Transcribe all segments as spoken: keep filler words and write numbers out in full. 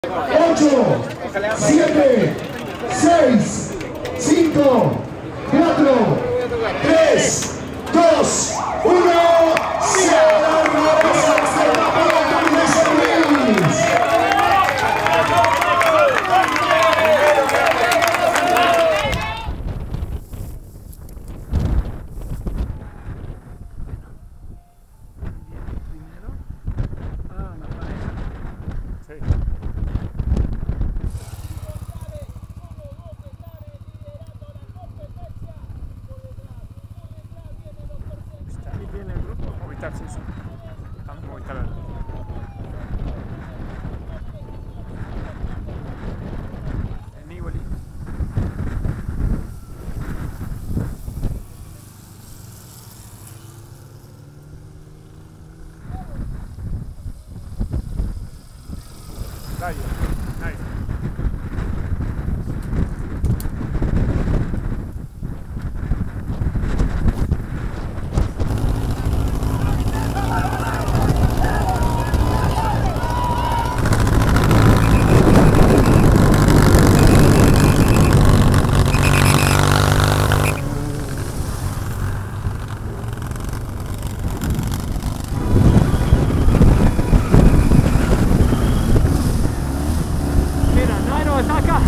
ocho, siete, seis, cinco, cuatro, tres, dos, uno, ¡cierra la Viene el grupo o evitar sí, sí. Estamos muy talados. En Igualí. Dale, nice. Saca.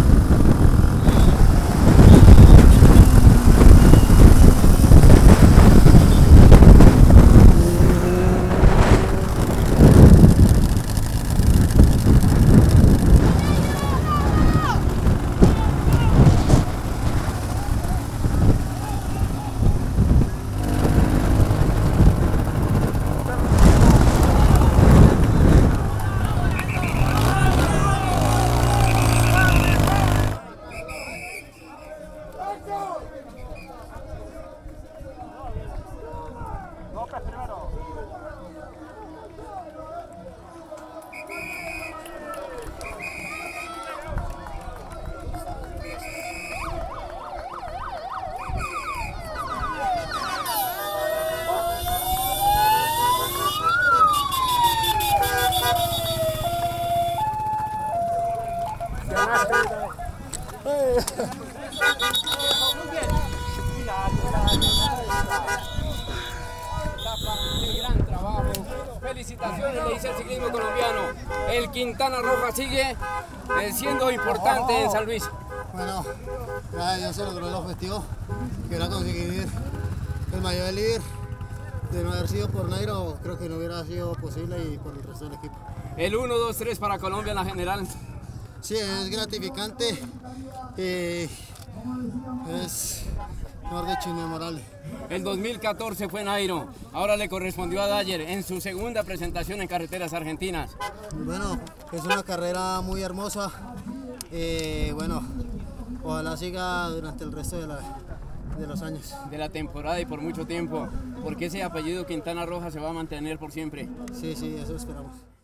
Qué gran trabajo. Felicitaciones, le dice el ciclismo colombiano. El Quintana Roja sigue eh, siendo importante en San Luis. Bueno, gracias a Dios se logró el objetivo, que era conseguir el maillot de líder. De no haber sido por Nairo, creo que no hubiera sido posible y por el resto del equipo. El uno, dos, tres para Colombia en la general. Sí, es gratificante y es, mejor dicho, inmemorable. El dos mil catorce fue Nairo, ahora le correspondió a Dyer en su segunda presentación en carreteras argentinas. Bueno, es una carrera muy hermosa, eh, bueno, ojalá siga durante el resto de, la, de los años. De la temporada y por mucho tiempo, porque ese apellido Quintana Roja se va a mantener por siempre. Sí, sí, eso esperamos.